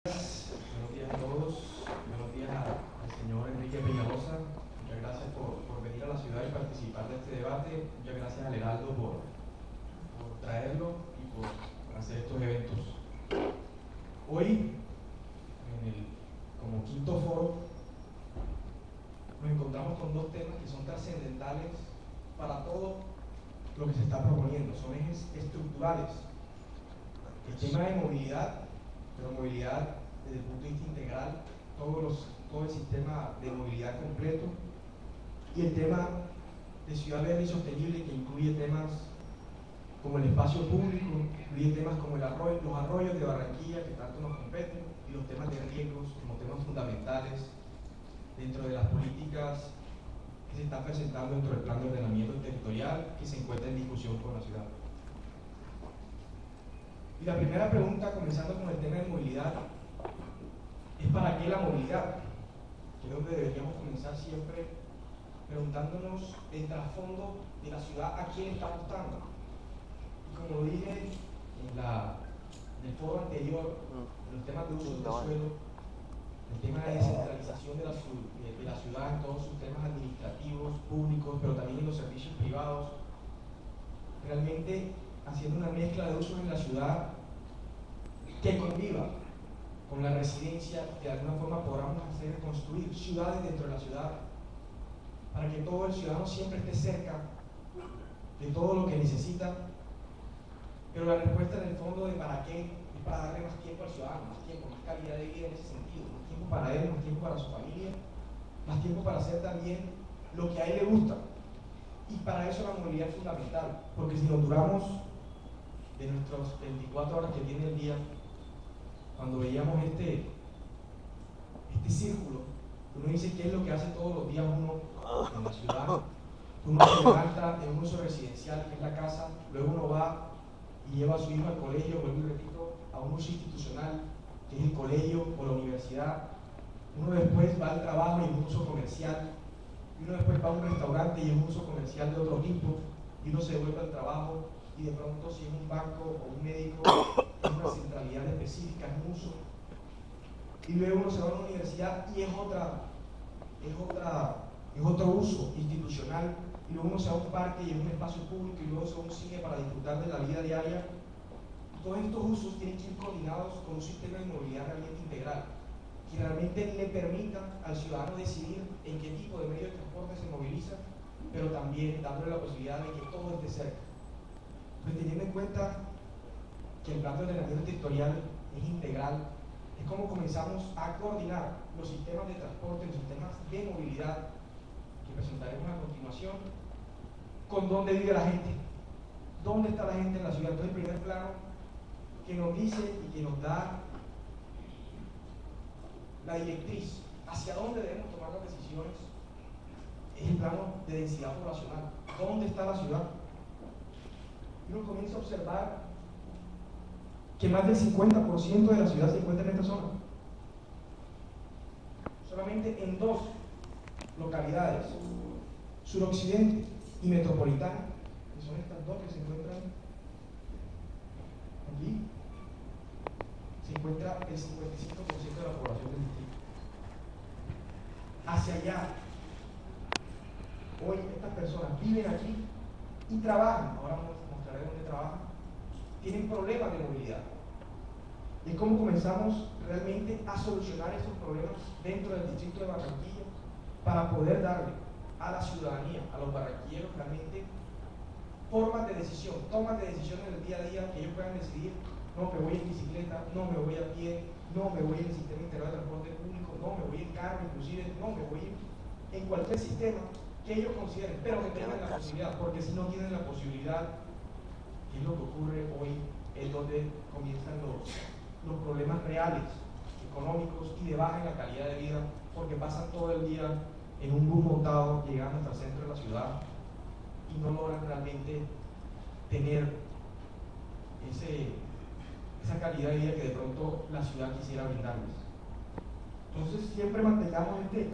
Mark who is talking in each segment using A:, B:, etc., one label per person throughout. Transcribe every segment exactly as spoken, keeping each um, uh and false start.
A: Buenos días a todos, buenos días al señor Enrique Peñalosa. Muchas gracias por, por venir a la ciudad y participar de este debate. Muchas gracias al Heraldo por, por traerlo y por, por hacer estos eventos. Hoy, en el, como quinto foro, nos encontramos con dos temas que son trascendentales para todo lo que se está proponiendo. Son ejes estructurales. El tema de movilidad, pero movilidad desde el punto de vista integral, todos los, todo el sistema de movilidad completo, y el tema de ciudad verde y sostenible, que incluye temas como el espacio público, incluye temas como el arroyo, los arroyos de Barranquilla, que tanto nos competen, y los temas de riesgos como temas fundamentales dentro de las políticas que se están presentando dentro del plan de ordenamiento territorial que se encuentra en discusión con la ciudad. Y la primera pregunta, comenzando con el tema de movilidad, es ¿para qué la movilidad? Que es donde deberíamos comenzar siempre preguntándonos el trasfondo de la ciudad, a quién está apostando. Y como lo dije en, la, en el foro anterior, en los temas de uso del suelo, el tema de descentralización de la, de la ciudad en todos sus temas administrativos, públicos, pero también en los servicios privados, realmente haciendo una mezcla de usos en la ciudad que conviva con la residencia, que de alguna forma podamos hacer construir ciudades dentro de la ciudad, para que todo el ciudadano siempre esté cerca de todo lo que necesita. Pero la respuesta en el fondo de para qué es para darle más tiempo al ciudadano, más tiempo, más calidad de vida en ese sentido, más tiempo para él, más tiempo para su familia, más tiempo para hacer también lo que a él le gusta. Y para eso la movilidad es fundamental, porque si nos duramos de nuestras veinticuatro horas que tiene el día, cuando veíamos este, este círculo, uno dice qué es lo que hace todos los días uno en la ciudad. Uno se levanta en un uso residencial, que es la casa, luego uno va y lleva a su hijo al colegio, vuelvo y repito, a un uso institucional, que es el colegio o la universidad. Uno después va al trabajo y es un uso comercial, y uno después va a un restaurante y es un uso comercial de otro tipo, y uno se vuelve al trabajo y de pronto si es un banco o un médico es una centralidad específica, es un uso, y luego uno se va a una universidad y es otra, es otra, es otro uso institucional, y luego uno se va a un parque y es un espacio público, y luego se va a un cine para disfrutar de la vida diaria. Todos estos usos tienen que ir coordinados con un sistema de movilidad realmente integral, que realmente le permita al ciudadano decidir en qué tipo de medio de transporte se moviliza, pero también dándole la posibilidad de que todo esté cerca. Pues teniendo en cuenta que el plan de ordenamiento territorial es integral, es como comenzamos a coordinar los sistemas de transporte, los sistemas de movilidad que presentaremos a continuación, con dónde vive la gente, dónde está la gente en la ciudad. Entonces el primer plano que nos dice y que nos da la directriz hacia dónde debemos tomar las decisiones es el plano de densidad poblacional. ¿Dónde está la ciudad? Y uno comienza a observar que más del cincuenta por ciento de la ciudad se encuentra en esta zona. Solamente en dos localidades, suroccidente y metropolitana, que son estas dos que se encuentran aquí, se encuentra el cincuenta y cinco por ciento de la población del distrito. Hacia allá, hoy estas personas viven aquí y trabajan, ahora mostraré dónde trabajan, tienen problemas de movilidad. Y es como comenzamos realmente a solucionar esos problemas dentro del distrito de Barranquilla para poder darle a la ciudadanía, a los barranquilleros realmente formas de decisión, tomas de decisión en el día a día, que ellos puedan decidir: no me voy en bicicleta, no me voy a pie, no me voy en el sistema integral de transporte público, no me voy en carro, inclusive no me voy en cualquier sistema que ellos consideren, pero que tengan la posibilidad, porque si no tienen la posibilidad, que es lo que ocurre hoy, es donde comienzan los, los problemas reales, económicos y de baja en la calidad de vida, porque pasan todo el día en un bus montado llegando hasta el centro de la ciudad y no logran realmente tener ese, esa calidad de vida que de pronto la ciudad quisiera brindarles. Entonces siempre mantengamos este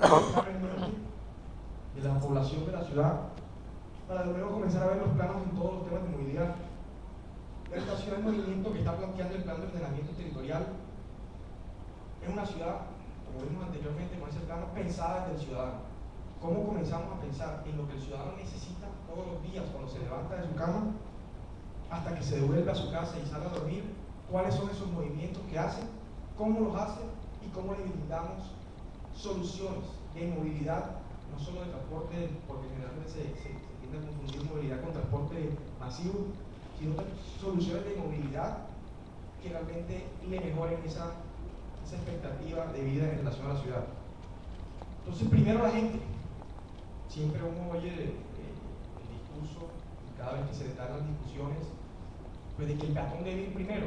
A: de la población de la ciudad para luego comenzar a ver los planos en todos los temas de movilidad. La estación de movimiento que está planteando el plan de ordenamiento territorial es una ciudad, como vimos anteriormente con ese plano, pensada desde el ciudadano. ¿Cómo comenzamos a pensar en lo que el ciudadano necesita todos los días cuando se levanta de su cama hasta que se devuelve a su casa y sale a dormir? ¿Cuáles son esos movimientos que hace? ¿Cómo los hace? ¿Y cómo le brindamos soluciones de movilidad, no solo de transporte, porque generalmente se, se, se tiende a confundir movilidad con transporte masivo, sino soluciones de movilidad que realmente le mejoren esa, esa expectativa de vida en relación a la ciudad? Entonces, primero la gente. Siempre uno oye el, el, el discurso, y cada vez que se detallan las discusiones, pues de que el peatón debe ir primero.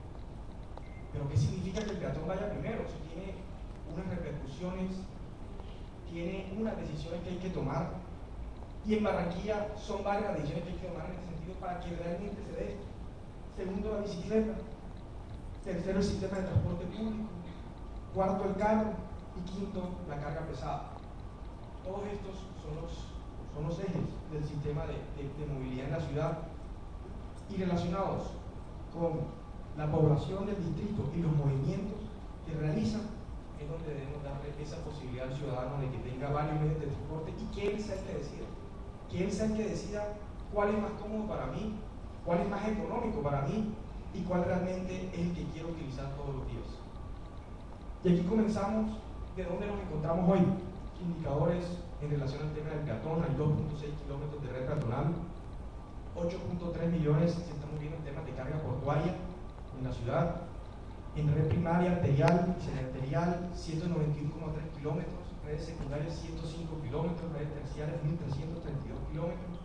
A: Pero ¿qué significa que el peatón vaya primero? Eso tiene unas repercusiones, tiene unas decisiones que hay que tomar, y en Barranquilla son varias las decisiones que hay que tomar en este sentido para que realmente se dé. Segundo, la bicicleta. Tercero, el sistema de transporte público. Cuarto, el carro. Y quinto, la carga pesada. Todos estos son los, son los ejes del sistema de, de, de movilidad en la ciudad, y relacionados con la población del distrito y los movimientos que realizan, es donde debemos darle esa posibilidad al ciudadano de que tenga varios medios de transporte y que él sea el que decida. Que él sea el que decida cuál es más cómodo para mí, cuál es más económico para mí y cuál realmente es el que quiero utilizar todos los días. Y aquí comenzamos de dónde nos encontramos hoy. Indicadores en relación al tema del peatón: hay dos punto seis kilómetros de red peatonal, ocho punto tres millones se están moviendo en temas de carga portuaria en la ciudad. En red primaria, arterial y semiarterial, ciento noventa y uno coma tres kilómetros, redes secundarias ciento cinco kilómetros, redes terciarias mil trescientos treinta y dos kilómetros.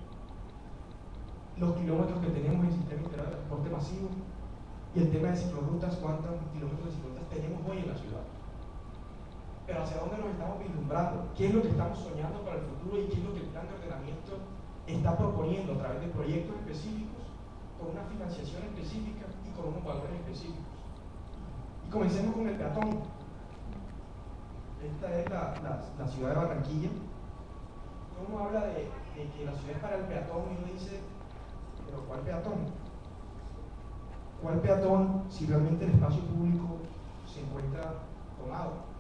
A: Los kilómetros que tenemos en el sistema integrado de transporte masivo, y el tema de ciclorrutas, cuántos kilómetros de ciclorrutas tenemos hoy en la ciudad. Pero ¿hacia dónde nos estamos vislumbrando? ¿Qué es lo que estamos soñando para el futuro y qué es lo que el plan de ordenamiento está proponiendo a través de proyectos específicos, con una financiación específica y con unos valores específicos? Y comencemos con el peatón. Esta es la, la, la ciudad de Barranquilla. Uno habla de, de que la ciudad es para el peatón y uno dice, ¿pero cuál peatón? ¿Cuál peatón si realmente el espacio público se encuentra tomado?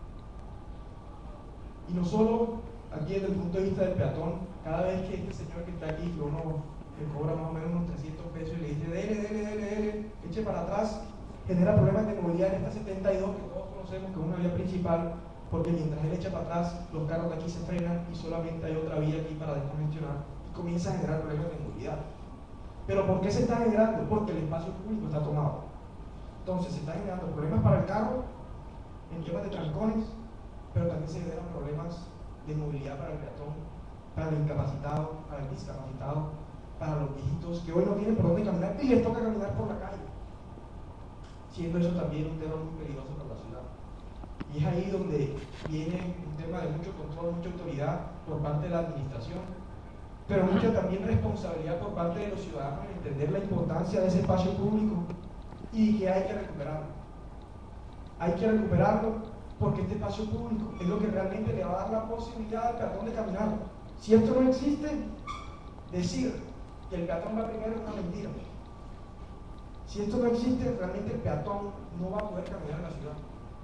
A: Y no solo aquí desde el punto de vista del peatón, cada vez que este señor que está aquí, que uno le cobra más o menos unos trescientos pesos y le dice, dele, dele, dele, dele, eche para atrás, genera problemas de movilidad en esta setenta y dos que todos conocemos, que es una vía principal, porque mientras él echa para atrás, los carros de aquí se frenan y solamente hay otra vía aquí para descongestionar y comienza a generar problemas de movilidad. ¿Pero por qué se está generando? Porque el espacio público está tomado. Entonces se están generando problemas para el carro, en temas de trancones, pero también se generan problemas de movilidad para el peatón, para el incapacitado, para el discapacitado, para los viejitos que hoy no tienen por dónde caminar y les toca caminar por la calle, siendo eso también un tema muy peligroso para la ciudad. Y es ahí donde viene un tema de mucho control, mucha autoridad por parte de la administración, pero mucha también responsabilidad por parte de los ciudadanos en entender la importancia de ese espacio público y que hay que recuperarlo. Hay que recuperarlo porque este espacio público es lo que realmente le va a dar la posibilidad al peatón de caminar. Si esto no existe, decir que el peatón va primero es una mentira. Si esto no existe, realmente el peatón no va a poder caminar en la ciudad.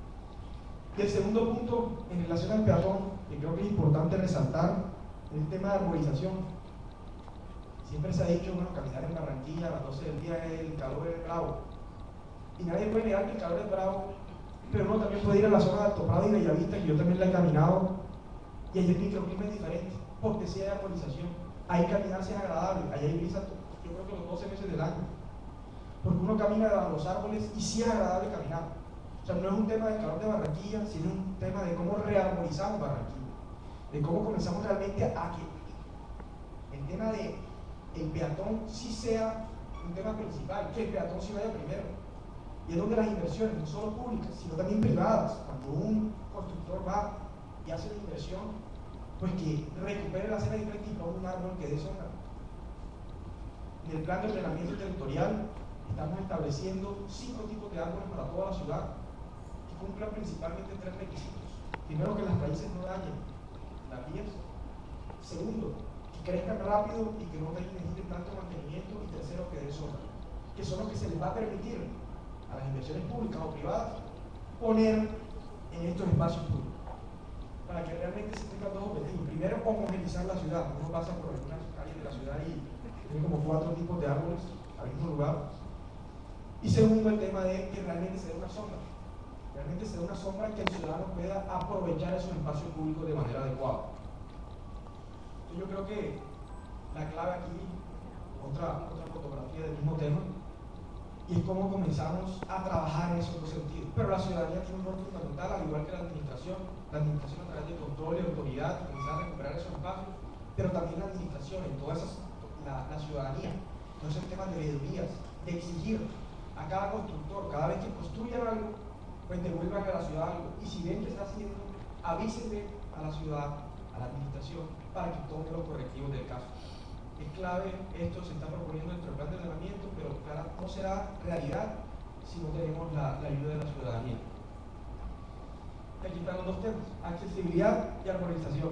A: Y el segundo punto en relación al peatón, que creo que es importante resaltar, es el tema de arborización. Siempre se ha dicho, bueno, caminar en Barranquilla a las doce del día, el calor es bravo. Y nadie puede negar que el calor es bravo, pero uno también puede ir a la zona de Alto Prado y Bellavista, que yo también la he caminado, y allí el microclima es diferente, porque sí hay arborización. Ahí caminar sí es agradable, allá hay brisa, yo creo que los doce meses del año. Porque uno camina debajo de los árboles y sí es agradable caminar. O sea, no es un tema del calor de Barranquilla, sino un tema de cómo rearmonizamos Barranquilla, de cómo comenzamos realmente a que el tema de el peatón sí sea un tema principal, que el peatón sí vaya primero. Y es donde las inversiones, no solo públicas, sino también privadas, cuando un constructor va y hace una inversión, pues que recupere la acera de frente y ponga un árbol que dé sombra. En el plan de ordenamiento territorial estamos estableciendo cinco tipos de árboles para toda la ciudad que cumplan principalmente tres requisitos. Primero, que las raíces no dañen las vías. Segundo, que crezcan rápido y que no necesiten tanto mantenimiento. Y tercero, que den sombra, que son los que se les va a permitir a las inversiones públicas o privadas poner en estos espacios públicos? Para que realmente se tengan dos objetivos. Primero, homogeneizar la ciudad. Uno pasa por algunas calles de la ciudad y tiene como cuatro tipos de árboles al mismo lugar. Y segundo, el tema de que realmente se dé una sombra. Realmente se dé una sombra que el ciudadano pueda aprovechar esos espacios públicos de manera adecuada. Entonces, yo creo que la clave aquí, otra, otra fotografía del mismo tema, y es cómo comenzamos a trabajar en esos dos sentidos. Pero la ciudadanía tiene un rol fundamental, al igual que la administración. La administración a través de control y autoridad, comenzar a recuperar esos espacios, pero también la administración, en todas esas, la, la ciudadanía. Entonces, el tema de veedurías, de exigir a cada constructor, cada vez que construyan algo, pues devuelvan a la ciudad algo. Y si ven que está haciendo, avísenle a la ciudad, a la administración, para que tome los correctivos del caso. Es clave, esto se está proponiendo dentro del plan de ordenamiento, pero claro, no será realidad si no tenemos la, la ayuda de la ciudadanía. Aquí están los dos temas, accesibilidad y arborización.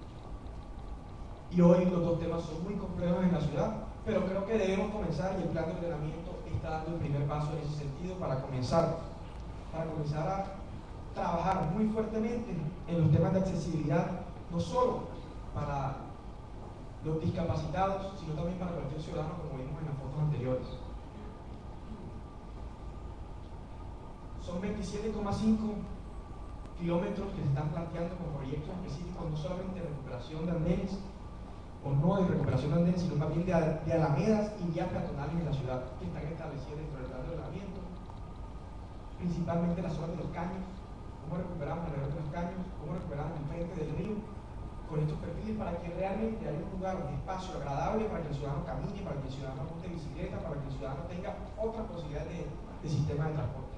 A: Y hoy los dos temas son muy complejos en la ciudad, pero creo que debemos comenzar, y el plan de ordenamiento está dando el primer paso en ese sentido para comenzar, para comenzar a trabajar muy fuertemente en los temas de accesibilidad, no solo para los discapacitados, sino también para cualquier ciudadano, como vimos en las fotos anteriores. Son veintisiete coma cinco kilómetros que se están planteando como proyectos específicos, no solamente de recuperación de andenes, o no de recuperación de andenes, sino más bien de, de alamedas y vías peatonales en la ciudad, que están establecidas dentro del plan de ordenamiento, principalmente la zona de los caños, cómo recuperamos alrededor de los caños, cómo recuperamos el frente del río, con estos perfiles, para que realmente haya un lugar, un espacio agradable para que el ciudadano camine, para que el ciudadano monte bicicleta, para que el ciudadano tenga otra posibilidad de, de sistema de transporte.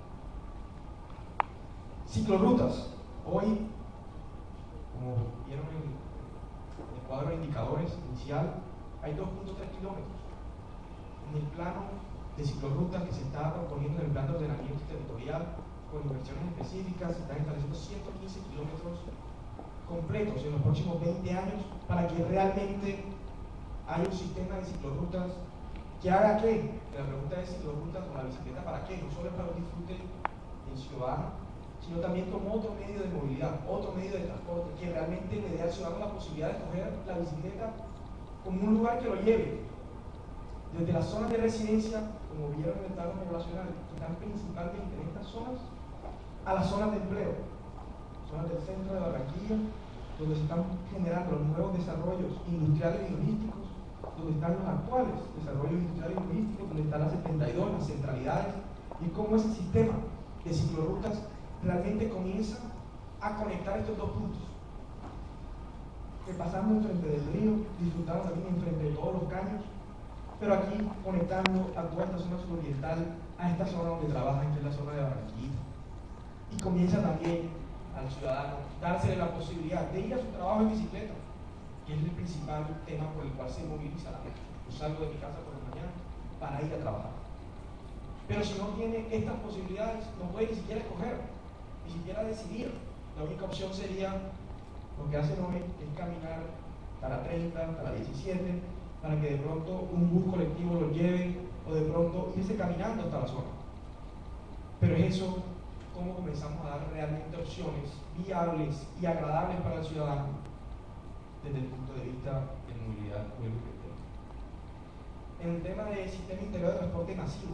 A: Ciclorrutas. Hoy, como vieron en el cuadro de indicadores inicial, hay dos punto tres kilómetros. En el plano de ciclorrutas que se está proponiendo en el plan de ordenamiento territorial, con inversiones específicas, se están estableciendo ciento quince kilómetros completos en los próximos veinte años, para que realmente haya un sistema de ciclorrutas que haga qué. La pregunta es: ciclorrutas o la bicicleta, ¿para qué? No solo es para el disfrute del ciudadano, sino también como otro medio de movilidad, otro medio de transporte, que realmente le dé al ciudadano la posibilidad de coger la bicicleta como un lugar que lo lleve desde las zonas de residencia, como vieron en el plano poblacional, que están principalmente en estas zonas, a las zonas de empleo, zonas del centro de Barranquilla, donde se están generando los nuevos desarrollos industriales y logísticos, donde están los actuales desarrollos industriales y logísticos, donde están las setenta y dos, las centralidades, y cómo ese sistema de ciclorrutas realmente comienza a conectar estos dos puntos, que pasando enfrente del río, disfrutando también enfrente de todos los caños, pero aquí conectando a toda esta zona suroriental, a esta zona donde trabajan, que es la zona de Barranquilla. Y comienza también al ciudadano dársele la posibilidad de ir a su trabajo en bicicleta, que es el principal tema por el cual se moviliza la gente. Yo salgo de mi casa por la mañana para ir a trabajar. Pero si no tiene estas posibilidades, no puede ni siquiera escoger, ni siquiera decidir. La única opción sería, lo que hacen hoy es caminar para treinta, para diecisiete, para que de pronto un bus colectivo lo lleve, o de pronto irse caminando hasta la zona. Pero es eso, cómo comenzamos a dar realmente opciones viables y agradables para el ciudadano desde el punto de vista de movilidad pública. En el tema del sistema integrado de transporte masivo,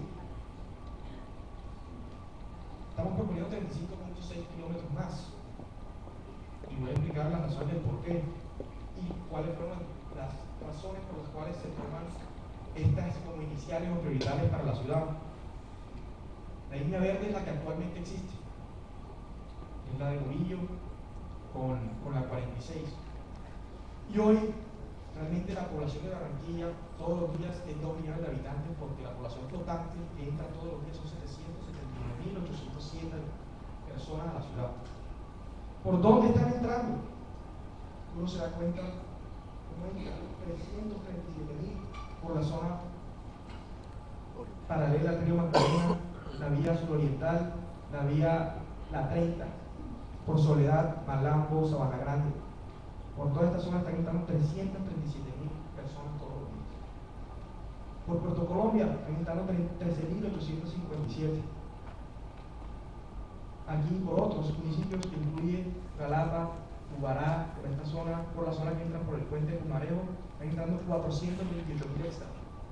A: estamos proponiendo treinta y cinco punto seis kilómetros más, y voy a explicar las razones del por qué y cuáles fueron las razones por las cuales se toman estas como iniciales o prioritarias para la ciudad. La línea verde es la que actualmente existe, es la de Murillo con, con la cuarenta y seis, y hoy realmente la población de Barranquilla todos los días es dos millones de habitantes, porque la población flotante que entra todos los días son setecientos setenta y nueve mil ochocientos siete personas a la ciudad. ¿Por dónde están entrando? Uno se da cuenta cómo entran trescientos treinta y siete mil por la zona paralela al río Magdalena, la vía suroriental, la vía La treinta, por Soledad, Malambo, Sabana Grande. Por toda esta zona están entrando trescientos treinta y siete mil personas todos los días. Por Puerto Colombia están entrando trece mil ochocientos cincuenta y siete. aquí por otros municipios que incluye Galapa, Tubará, por esta zona, por la zona que entra por el puente de Pumarejo, están entrando cuatrocientos veintiocho mil extras.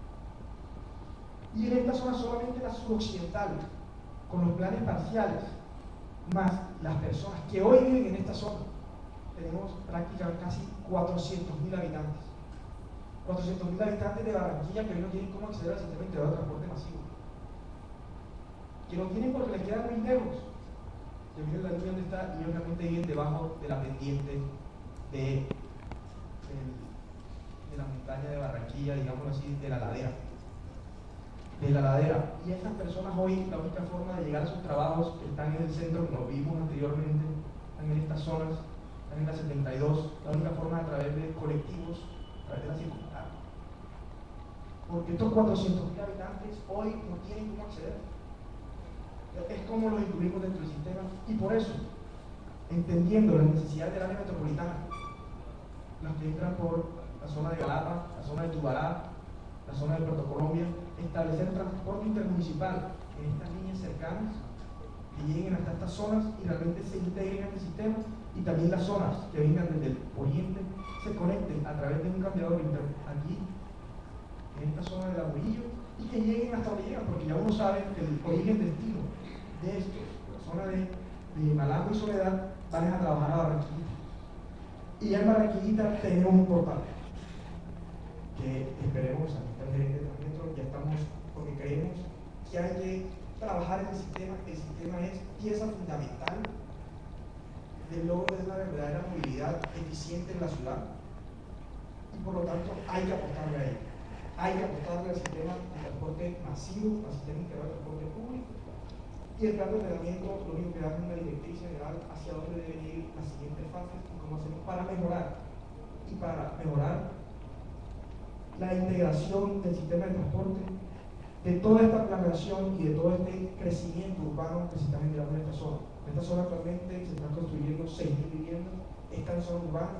A: Y en esta zona solamente la suroccidental, con los planes parciales, más las personas que hoy viven en esta zona, tenemos prácticamente casi cuatrocientos mil habitantes. cuatrocientos mil habitantes de Barranquilla que hoy no tienen cómo acceder al sistema integrado de transporte masivo. Que lo tienen porque les quedan muy lejos. Que miren la línea donde está y ellos realmente viven debajo de la pendiente de, de, de la montaña de Barranquilla, digamos así, de la ladera. De la ladera. Y estas personas hoy, la única forma de llegar a sus trabajos, que están en el centro, como vimos anteriormente, están en estas zonas, están en la setenta y dos, la única forma es a través de colectivos, a través de la circunstancia. Porque estos cuatrocientos mil habitantes hoy no tienen cómo acceder. Es como los incluimos dentro del sistema. Y por eso, entendiendo las necesidades del área metropolitana, las que entran por la zona de Galapa, la zona de Tubará, la zona de Puerto Colombia, establecer transporte intermunicipal en estas líneas cercanas que lleguen hasta estas zonas y realmente se integren en el sistema, y también las zonas que vengan desde el oriente se conecten a través de un cambiador aquí en esta zona del Aguilillo y que lleguen hasta donde llegan, porque ya uno sabe que el origen destino de esto, la zona de, de Malambo y Soledad, van a trabajar a Barranquilla. Y ya en Barranquillita tenemos un portal que esperemos, aquí está el gerente de Transmetro, ya estamos, porque creemos que hay que trabajar en el sistema. El sistema es pieza fundamental del logro de una verdadera movilidad eficiente en la ciudad, y por lo tanto hay que apostarle a ello. Hay que apostarle al sistema de transporte masivo, al sistema integrado de transporte público, y el plan de ordenamiento lo único que da es una directriz general hacia dónde deben ir las siguientes fases y cómo hacemos para mejorar y para mejorar la integración del sistema de transporte, de toda esta planeación y de todo este crecimiento urbano que se está generando en esta zona. En esta zona actualmente se están construyendo seis mil viviendas, esta en zona urbana,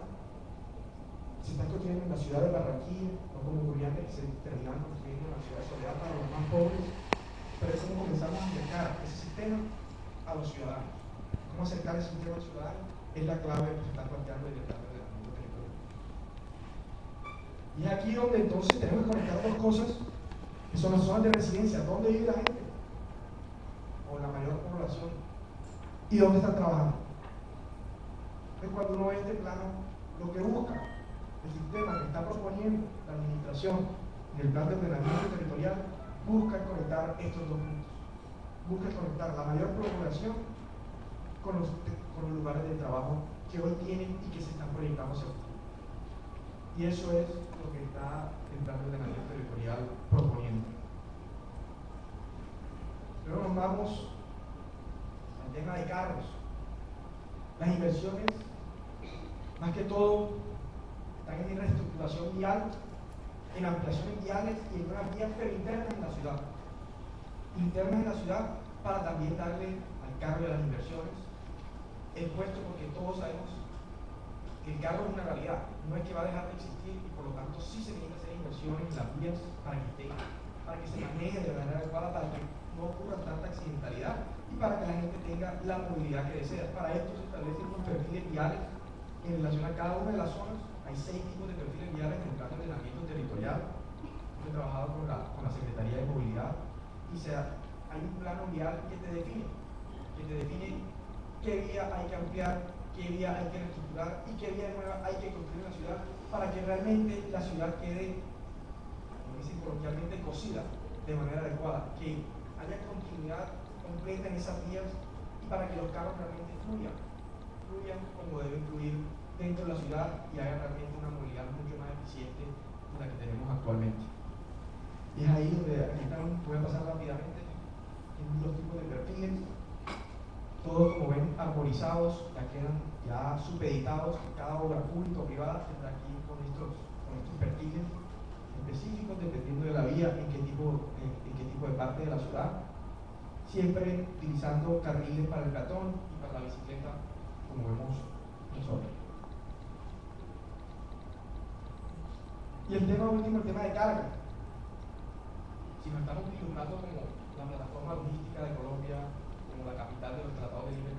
A: se está construyendo en la ciudad de Barranquilla, no como ocurría antes, que se terminaban construyendo en la ciudad de Soledad para los más pobres, pero es como comenzamos a acercar ese sistema a los ciudadanos. Cómo acercar ese sistema a los ciudadanos es la clave que se está planteando desde el plan de ordenamiento territorial. Y es aquí donde entonces tenemos que conectar dos cosas, que son las zonas de residencia, dónde vive la gente, o la mayor población, y dónde están trabajando. Entonces, cuando uno ve este plano, lo que busca el sistema que está proponiendo la administración en el plan de ordenamiento territorial, busca conectar estos dos puntos. Busca conectar la mayor población con los, con los lugares de trabajo que hoy tienen y que se están proyectando hacia el futuro. Y eso es lo que está el plan de ordenamiento territorial proponiendo. Luego nos vamos al tema de carros. Las inversiones, más que todo, están en reestructuración vial, en ampliaciones viales y en nuevas vías, pero internas en la ciudad. Internas en la ciudad para también darle al carro de las inversiones el puesto, porque todos sabemos que el carro es una realidad, no es que va a dejar de existir, y por lo tanto sí se tienen que hacer inversiones en las vías para que, estén, para que se maneje de manera adecuada, para que no ocurra tanta accidentalidad y para que la gente tenga la movilidad que desea. Para esto se establecen los perfiles viales en relación a cada una de las zonas. Hay seis tipos de perfiles viales en el plan de ordenamiento territorial. He trabajado con la, con la Secretaría de Movilidad y se, hay un plano vial que te define, que te define qué vía hay que ampliar, qué vía hay que reestructurar y qué vía nueva hay que construir en la ciudad para que realmente la ciudad quede, como dicen coloquialmente, cosida de manera adecuada, que haya continuidad completa en esas vías y para que los carros realmente fluyan, fluyan como deben fluir dentro de la ciudad y hagan realmente una movilidad mucho más eficiente que la que tenemos actualmente. Y es ahí donde aquí están, voy a pasar rápidamente en los tipos de perfiles, todos como ven arborizados, ya quedan ya supeditados, cada obra pública o privada tendrá aquí con estos, con estos perfiles específicos dependiendo de la vía, en qué tipo, en, en qué tipo de parte de la ciudad, siempre utilizando carriles para el peatón y para la bicicleta, como vemos nosotros. Y el tema último, el tema de carga. Si nos estamos vislumbrando como la plataforma logística de Colombia, como la capital de los tratados de libre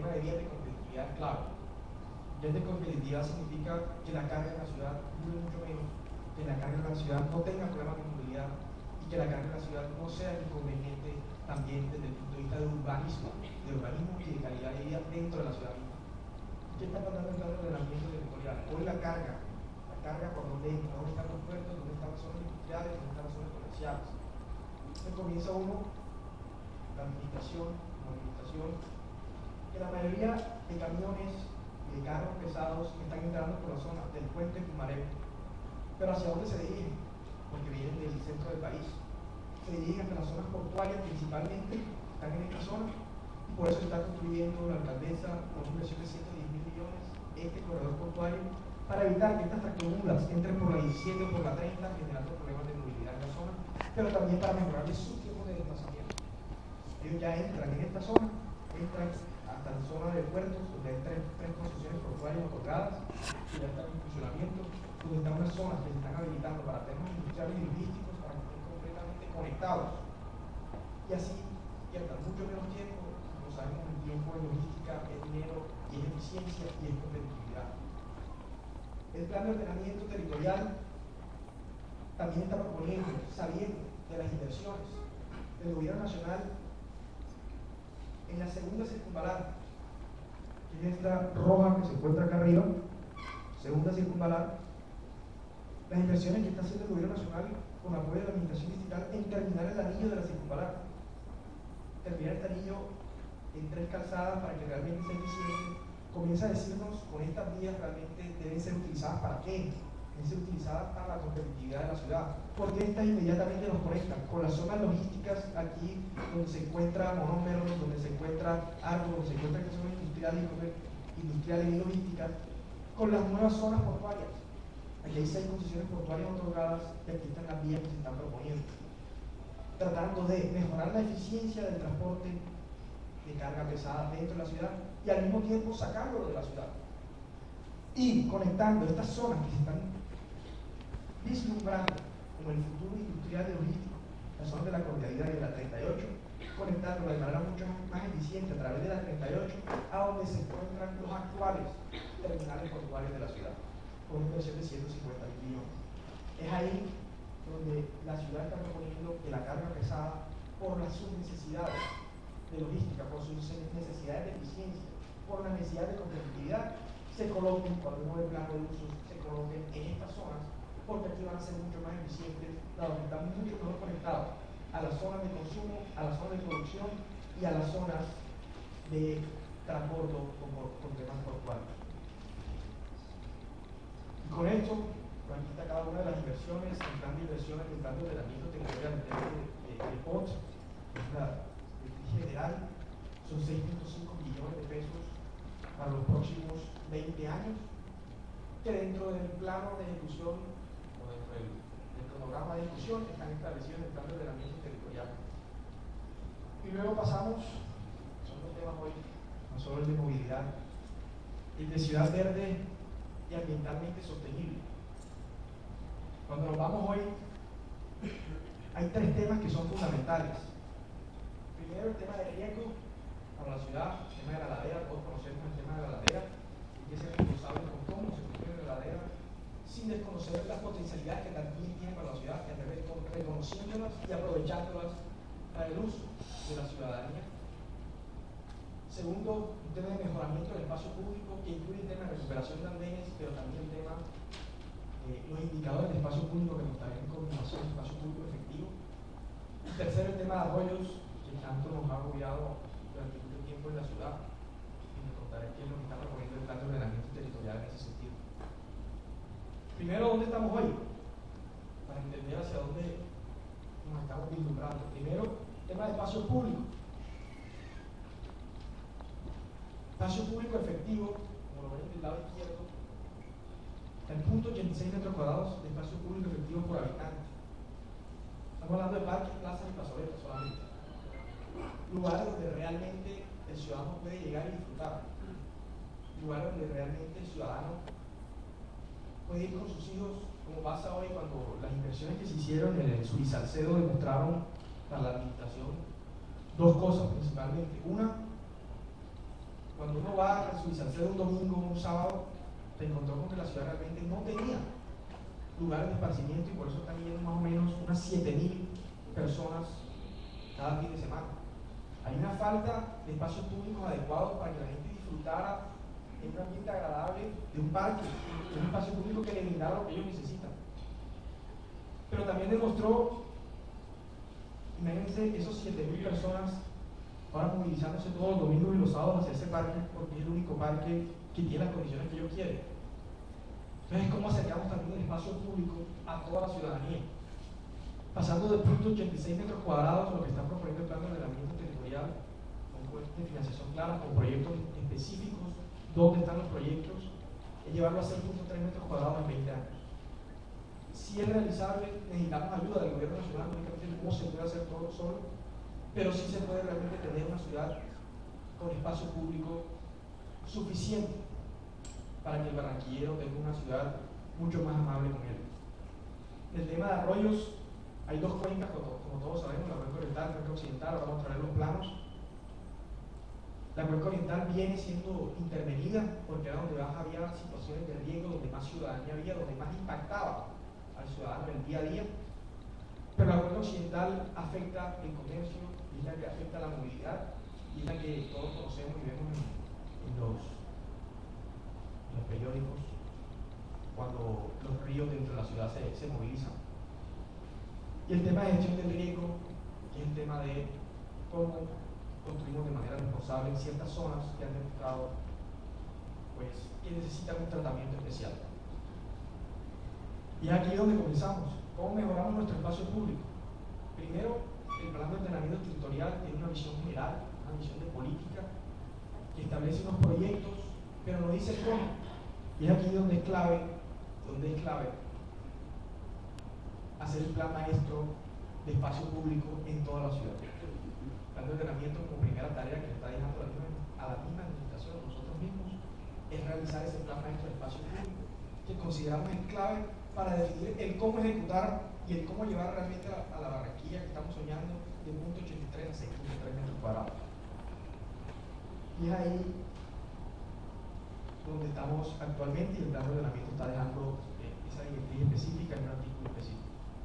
A: tema de vías de competitividad es clave. Vías de competitividad significa que la carga en la ciudad dure mucho menos, que la carga en la ciudad no tenga problemas de movilidad y que la carga en la ciudad no sea inconveniente también desde el punto de vista de urbanismo, de urbanismo y de calidad de vida dentro de la ciudad misma. ¿Qué está pasando en el ordenamiento territorial? Hoy la carga, la carga por dónde entra, dónde están los puertos, dónde están las zonas industriales, dónde están las zonas comerciales. Entonces comienza uno, la administración, la administración, que la mayoría de camiones y de carros pesados están entrando por la zona del puente Pumarejo. Pero ¿hacia dónde se dirigen? Porque vienen del centro del país. Se dirigen hasta las zonas portuarias principalmente, están en esta zona, y por eso está construyendo la alcaldesa con una inversión de ciento diez mil millones este corredor portuario para evitar que estas tractomulas entren por la diecisiete o por la treinta, generando problemas de movilidad en la zona, pero también para mejorar su tiempo de desplazamiento. Ellos ya entran en esta zona, entran hasta la zona de puertos, donde hay tres, tres concesiones portuarias otorgadas, que ya están en funcionamiento, donde están unas zonas que se están habilitando para temas industriales y logísticos para que estén completamente conectados. Y así pierdan mucho menos tiempo, como sabemos, el tiempo en logística es dinero y es eficiencia y es competitividad. El plan de ordenamiento territorial también está proponiendo, sabiendo de las inversiones del gobierno nacional en la segunda circunvalar, que es esta roja que se encuentra acá arriba, segunda circunvalar, las inversiones que está haciendo el gobierno nacional con apoyo de la administración distrital en terminar el anillo de la circunvalar, terminar este anillo en tres calzadas para que realmente sea eficiente. Comienza a decirnos con estas vías realmente deben ser utilizadas para qué, deben ser utilizadas para la competitividad de la ciudad, porque estas inmediatamente nos conectan con las zonas logísticas aquí donde se encuentra monómeros, donde se encuentra árboles, donde se encuentran zonas industriales, industriales y logísticas, con las nuevas zonas portuarias. Aquí hay seis concesiones portuarias otorgadas y aquí están las vías que se están proponiendo, tratando de mejorar la eficiencia del transporte de carga pesada dentro de la ciudad y al mismo tiempo sacándolo de la ciudad y conectando estas zonas que se están vislumbrando como el futuro industrial y logístico, las zonas de la Cordialidad y de la treinta y ocho, conectándolo de manera mucho más eficiente a través de la treinta y ocho a donde se encuentran los actuales terminales portuarios de la ciudad, con una inversión de ciento cincuenta mil millones. Es ahí donde la ciudad está proponiendo que la carga pesada, por las sus necesidades de logística, por sus necesidades de eficiencia, por la necesidad de competitividad, se coloquen, cuando uno ve plano de uso, se coloquen en estas zonas, porque aquí van a ser mucho más eficientes, dado que están mucho mejor conectados a las zonas de consumo, a las zonas de producción y a las zonas de transbordo con, con temas portuarios. Y con esto, aquí está cada una de las inversiones, el plan de inversiones, el plan de ordenamiento territorial de, de, de P O T, es la general, son seis punto cinco millones de pesos para los próximos veinte años, que dentro del plano de ejecución o dentro del, del cronograma de ejecución están establecidos en el plan de ordenamiento territorial. Y luego pasamos, son dos temas hoy, no solo el de movilidad, el de ciudad verde y ambientalmente sostenible. Cuando nos vamos hoy, hay tres temas que son fundamentales. Primero, el tema de riesgo para la ciudad, el tema de la ladera, todos conocemos el tema de la ladera, hay que ser responsables con cómo se construye la ladera, sin desconocer las potencialidades que también tiene para la ciudad, y al revés, reconociéndolas y aprovechándolas para el uso de la ciudadanía. Segundo, un tema de mejoramiento del espacio público que incluye el tema de recuperación de andenes, pero también el tema de eh, los indicadores de espacio público que nos traen en coordinación de espacio público efectivo. Y tercero, el tema de arroyos, que tanto nos ha agobiado durante mucho tiempo en la ciudad, y les contaré qué es lo que está proponiendo el plan de ordenamiento territorial en ese sentido. Primero, ¿dónde estamos hoy? Para entender hacia dónde nos estamos vislumbrando. Primero, tema de espacio público. Espacio público efectivo, como lo ven del lado izquierdo, el punto ochenta y seis metros cuadrados de espacio público efectivo por habitante. Estamos hablando de parques, plazas y plazoletas solamente. Lugares donde realmente el ciudadano puede llegar y disfrutar. Lugares donde realmente el ciudadano puede ir con sus hijos, como pasa hoy cuando las inversiones que se hicieron en el Surizalcedo demostraron para la administración dos cosas principalmente. Una, Cuando uno va a Suiza de un domingo o un sábado, se encontró con que la ciudad realmente no tenía lugares de esparcimiento y por eso están yendo más o menos unas siete mil personas cada fin de semana. Hay una falta de espacios públicos adecuados para que la gente disfrutara en un ambiente agradable de un parque, de un espacio público que le brindara lo que ellos necesitan. Pero también demostró, imagínense, esos siete mil personas ahora movilizándose todos los domingos y los sábados hacia ese parque, porque es el único parque que tiene las condiciones que ellos quieren. Entonces, ¿cómo acercamos también el espacio público a toda la ciudadanía? Pasando de punto ochenta y seis metros cuadrados, lo que está proponiendo el plan de ordenamiento territorial, con fuentes de financiación claras, con proyectos específicos, dónde están los proyectos, es llevarlo a seis punto tres metros cuadrados en veinte años. Si es realizable, necesitamos ayuda del gobierno nacional, únicamente no se puede hacer todo solo, pero sí se puede realmente tener una ciudad con espacio público suficiente para que el barranquillero tenga una ciudad mucho más amable con él. En el tema de arroyos, hay dos cuencas, como, como todos sabemos, la cuenca oriental y la cuenca occidental. Ahora vamos a traer los planos. La cuenca oriental viene siendo intervenida porque era donde más había situaciones de riesgo, donde más ciudadanía había, donde más impactaba al ciudadano en el día a día. Pero la cuenca occidental afecta el comercio, es la que afecta la movilidad, y es la que todos conocemos y vemos en, en, los, en los periódicos cuando los ríos dentro de la ciudad se, se movilizan. Y el tema de gestión del riesgo, que es el tema de cómo construimos de manera responsable en ciertas zonas que han demostrado pues, que necesitan un tratamiento especial. Y es aquí donde comenzamos. ¿Cómo mejoramos nuestro espacio público? Primero, el plan de ordenamiento territorial tiene una visión general, una visión de política, que establece unos proyectos, pero no dice cómo. Y es aquí donde es clave, donde es clave hacer el plan maestro de espacio público en toda la ciudad. El plan de ordenamiento, como primera tarea que le está dejando a la misma, a la misma administración, a nosotros mismos, es realizar ese plan maestro de espacio público, que consideramos es clave para definir el cómo ejecutar y el cómo llevar realmente a la, a la Barranquilla que estamos soñando de punto ochenta y tres a seis punto tres metros cuadrados. Y es ahí donde estamos actualmente, y el plan de ordenamiento está dejando eh, esa directriz específica en un artículo específico.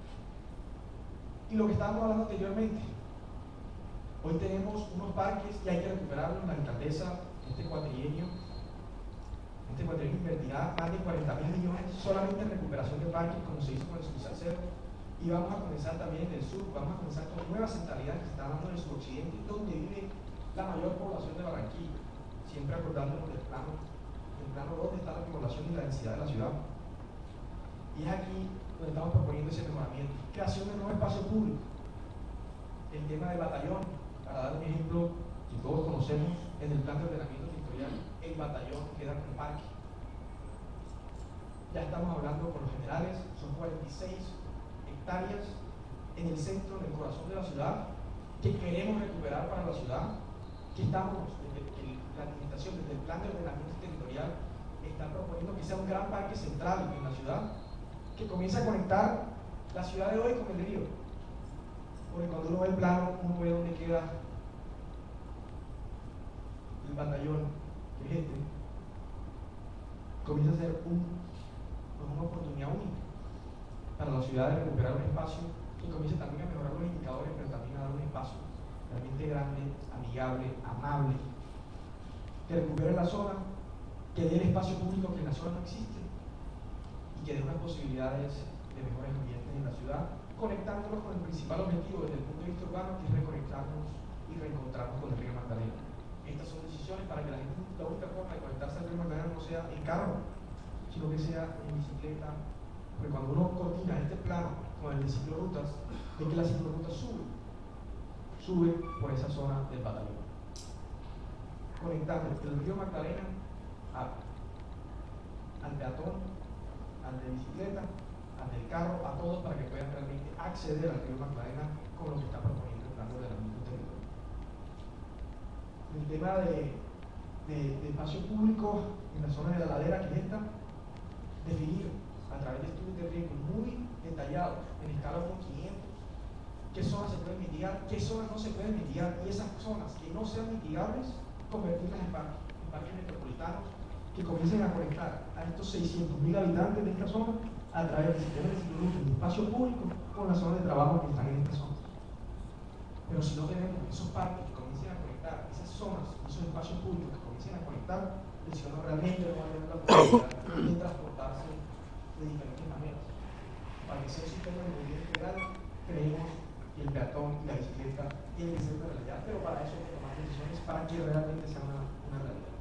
A: Y lo que estábamos hablando anteriormente, hoy tenemos unos parques y hay que recuperarlos. La alcaldesa, este cuatrienio, este cuatrienio invertirá más de cuarenta mil millones solamente en recuperación de parques, como se hizo con el Subsalcero, y vamos a comenzar también en el sur, vamos a comenzar con nuevas centralidades que se están dando en el suroccidente, donde vive la mayor población de Barranquilla, siempre acordándonos del plano, del plano donde está la población y la densidad de la ciudad. Y es aquí donde estamos proponiendo ese mejoramiento. Creación de nuevo espacio público. El tema del batallón, para dar un ejemplo que todos conocemos en el plan de ordenamiento territorial, el batallón queda con parque. Ya estamos hablando con los generales, son cuarenta y seis hectáreas en el centro, en el corazón de la ciudad, que queremos recuperar para la ciudad, que estamos, desde que la administración, desde el plan de ordenamiento territorial, está proponiendo que sea un gran parque central en la ciudad, que comience a conectar la ciudad de hoy con el río. Porque cuando uno ve el plano, uno ve dónde queda el batallón, que es este, comienza a ser un, una oportunidad única para la ciudad de recuperar un espacio que comience también a mejorar los indicadores, pero también a dar un espacio realmente grande, amigable, amable, que recupere la zona, que dé el espacio público que en la zona no existe y que dé unas posibilidades de mejores ambientes en la ciudad, conectándonos con el principal objetivo desde el punto de vista urbano, que es reconectarnos y reencontrarnos con el río Magdalena. Estas son decisiones para que la gente, la única forma de conectarse al río Magdalena no sea en carro, sino que sea en bicicleta, porque cuando uno coordina este plano con el de ciclorrutas, es que la ciclorruta sube, sube por esa zona del batallón, conectando el río Magdalena a, al peatón, al de bicicleta, al del carro, a todos, para que puedan realmente acceder al río Magdalena con lo que está proponiendo el plan de ordenamiento territorial. El tema de, de, de espacio público en la zona de la ladera, que es esta, definir a través de estudios de riesgo muy detallados en escala uno quinientos qué zonas se pueden mitigar, qué zonas no se pueden mitigar, y esas zonas que no sean mitigables, convertirlas en parques, en parques que comiencen a conectar a estos seiscientos mil habitantes de esta zona a través del sistema de cicloluz y espacio público con las zonas de trabajo que están en esta zona. Pero si no tenemos esos parques que comiencen a conectar, esas zonas, esos espacios públicos que comiencen a conectar, el ciudadano realmente no va a tener la posibilidad de transportarse de diferentes maneras. Para que sea un sistema de movilidad integral, creemos que el peatón y la bicicleta tienen que ser una realidad, pero para eso hay que tomar decisiones para que realmente sea una, una realidad.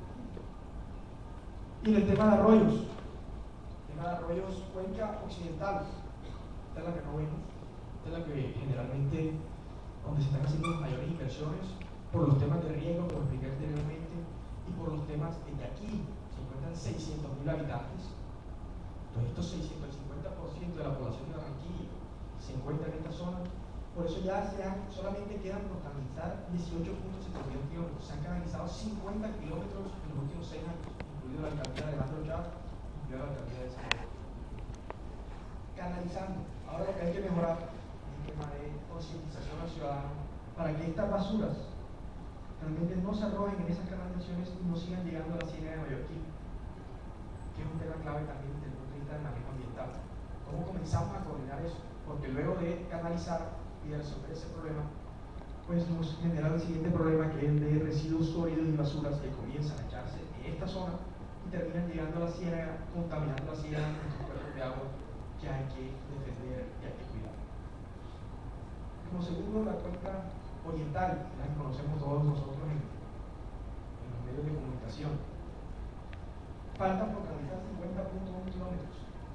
A: Y en el tema de arroyos, el tema de arroyos, cuenca occidental, esta es la que no vemos, esta es la que generalmente, donde se están haciendo las mayores inversiones, por los temas de riego, como expliqué anteriormente, y por los temas de que aquí se encuentran seiscientos mil habitantes. Entonces estos seiscientos, el cincuenta por ciento de la población de Barranquilla se encuentra en esta zona. Por eso ya se han, solamente quedan por canalizar dieciocho punto setenta y dos kilómetros. Se han canalizado cincuenta kilómetros en los últimos seis años, incluido la alcaldía de Alejandro Chávez, incluido la alcaldía de San Juan. Canalizando. Ahora lo que hay que mejorar es el tema de concientización al ciudadano para que estas basuras realmente no se arrojen en esas canalizaciones y no sigan llegando a la ciénaga de Mallorquín, que es un tema clave también desde el punto de vista del manejo ambiental. ¿Cómo comenzamos a coordinar eso? Porque luego de canalizar y de resolver ese problema, pues nos genera el siguiente problema, que es el de residuos sólidos y basuras que comienzan a echarse en esta zona y terminan llegando a la ciénaga, contaminando la ciénaga con estos cuerpos de agua que hay que defender y hay que cuidar. Como segundo, la cuenca oriental, la que conocemos todos nosotros en, en los medios de comunicación. Faltan por canalizar cincuenta punto uno kilómetros.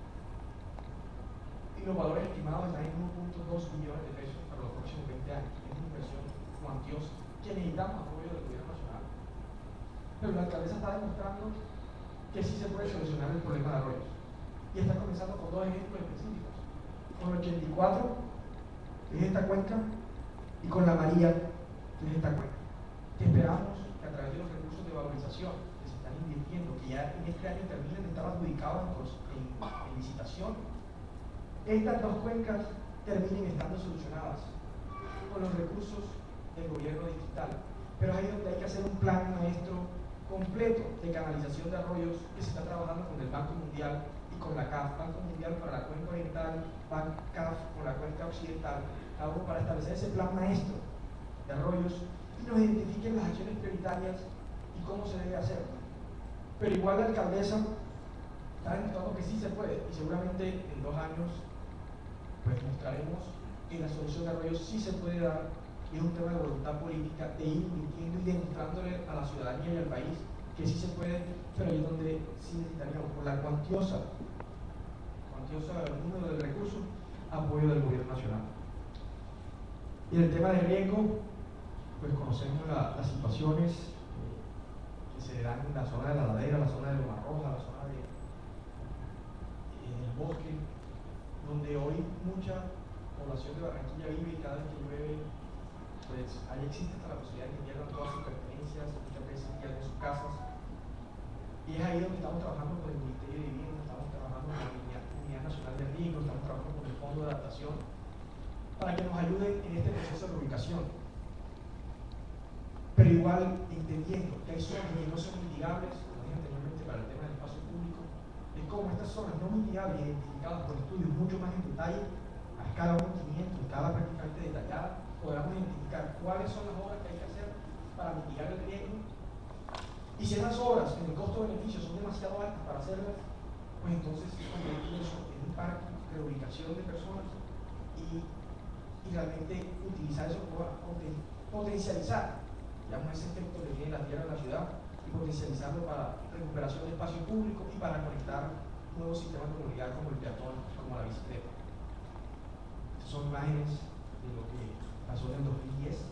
A: Y los valores estimados están en uno punto dos millones de pesos para los próximos veinte años. Es una inversión cuantiosa que necesitamos apoyo del gobierno nacional. Pero la alcaldesa está demostrando que sí se puede solucionar el problema de arroyos. Y está comenzando con dos ejemplos específicos. Con el ochenta y cuatro, que es esta cuenca, y con la María, que es esta cuenca. Que esperamos que a través de los recursos de valorización que se están invirtiendo, que ya en este año terminen de estar adjudicados en, en licitación, estas dos cuencas terminen estando solucionadas con los recursos del gobierno digital. Pero es ahí donde hay que hacer un plan maestro completo de canalización de arroyos que se está trabajando con el Banco Mundial y con la C A F, Banco Mundial para la cuenca oriental, Banco C A F con la cuenca occidental, cada uno para establecer ese plan maestro de arroyos y nos identifiquen las acciones prioritarias y cómo se debe hacer. Pero igual la alcaldesa está demostrando que sí se puede, y seguramente en dos años pues mostraremos que la solución de arroyos sí se puede dar, y es un tema de voluntad política, de ir invirtiendo y demostrándole a la ciudadanía y al país que sí se puede, pero ahí es donde sí necesitaríamos, por la cuantiosa, cuantiosa número de recursos, apoyo del gobierno nacional. Y en el tema de riesgo, pues conocemos la, las situaciones eh, que se dan en la zona de la ladera, la zona de Loma Roja, la zona de, eh, del bosque, donde hoy mucha población de Barranquilla vive y cada vez que llueve, pues ahí existe hasta la posibilidad de que pierdan todas sus pertenencias, muchas veces pierden sus casas. Y es ahí donde estamos trabajando con el Ministerio de Vivienda, estamos trabajando con la Unidad, Unidad Nacional de Riesgo, estamos trabajando con el Fondo de Adaptación, para que nos ayuden en este proceso de ubicación. Pero igual entendiendo que hay zonas que no son mitigables, como dije anteriormente para el tema del espacio público, es como estas zonas no mitigables, identificadas por estudios mucho más en detalle, a escala uno quinientos, escala prácticamente detallada, podamos identificar cuáles son las obras que hay que hacer para mitigar el riesgo. Y si esas obras en el costo-beneficio son demasiado altas para hacerlas, pues entonces convertir eso en un parque de ubicación de personas y, y realmente utilizar eso para poten, potencializar, digamos, ese efecto que tiene la tierra en la ciudad, y potencializarlo para recuperación de espacio público y para conectar nuevos sistemas de movilidad como el peatón, como la bicicleta. Estas son imágenes de lo que pasó en el dos mil diez.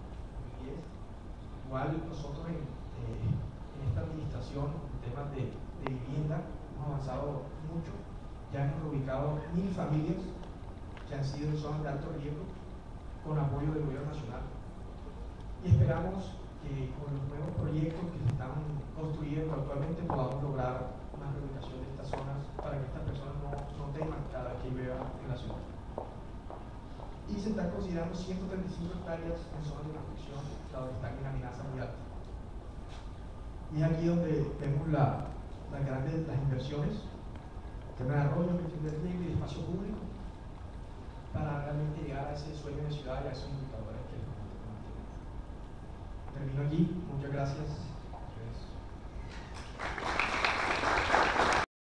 A: Igual nosotros en, eh, en esta administración, en temas de, de vivienda, hemos avanzado mucho. Ya hemos ubicado mil familias que han sido en zonas de alto riesgo con apoyo del gobierno nacional. Y esperamos que con los nuevos proyectos que se están construyendo actualmente podamos lograr una reubicación de estas zonas para que estas personas no, no teman cada vez que llueva en la ciudad. Y se están considerando ciento treinta y cinco hectáreas en zonas de construcción donde están en amenaza muy alta. Y es aquí donde vemos la, las grandes las inversiones, tema de arroyo, gestión de riego y de espacio público, para realmente llegar a ese sueño de ciudad y a esos indicadores que les comenté. Termino aquí, muchas gracias.